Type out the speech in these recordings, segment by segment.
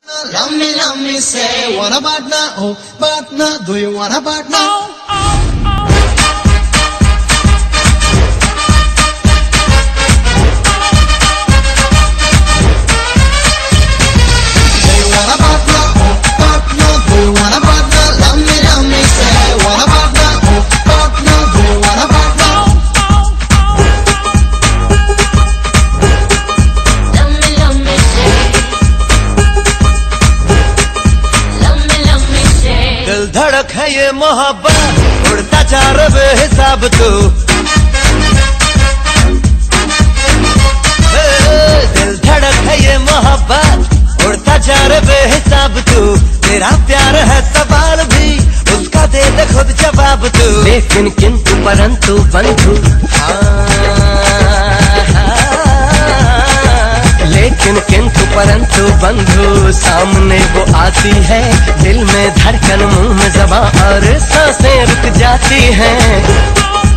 Love me, say, wanna partner, oh, partner, do you wanna partner? धड़क है ये मोहब्बत उड़ता जा रहा बेहिसाब तू, दिल धड़क है ये मोहब्बत उड़ता जा रहा बेहिसाब तू। तेरा प्यार है सवाल भी उसका दे दे खुद जवाब तू। लेकिन किंतु परंतु बंधु, लेकिन किंतु परंतु बंधु सामने वो आती है, दिल में धड़कन मुंह में ज़बां और सांसें रुक जाती हैं।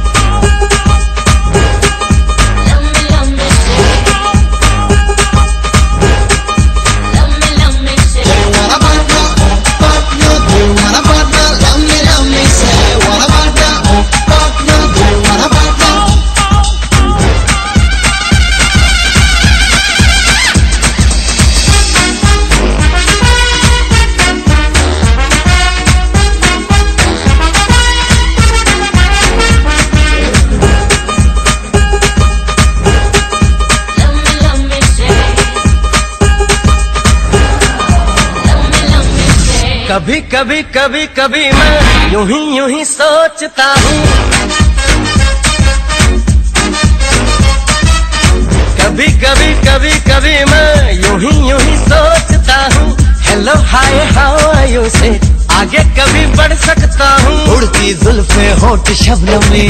कभी कभी कभी कभी मैं यूं ही सोचता हूँ, कभी कभी कभी कभी मैं यूं ही सोचता हूँ। Hello hi how are you से आगे कभी बढ़ सकता हूँ। उड़ती जुल्फे होठ शबनमी,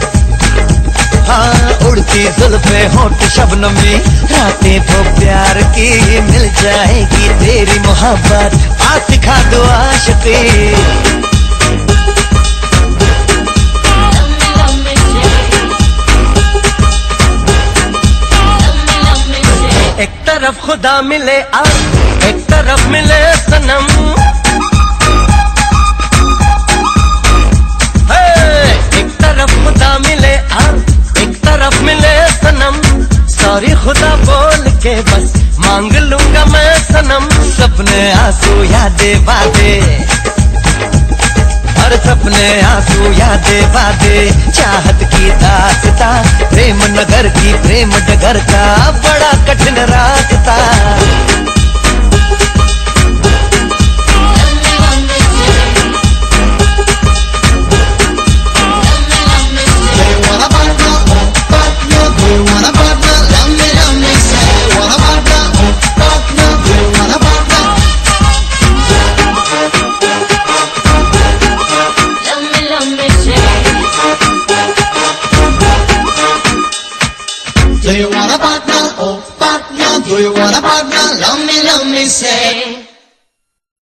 हाँ उड़ती जुल्फे होठ शबनमी, रातें तो प्यार की मिल जाएगी तेरी मोहब्बत आ सिखा दो आशिकी। एक तरफ खुदा मिले और एक तरफ मिले सनम, एक तरफ खुदा मिले और एक तरफ मिले सनम। सॉरी खुदा बोल के बस मांग लूंगा मैं सनम। सपने आंसू यादें बातें और सपने आंसू यादें बातें, चाहत की दास्तां प्रेम नगर की प्रेम डगर का बड़ा कठिन रास्ता। Do you want a partner? Oh, partner, do you want a partner? Love me, say.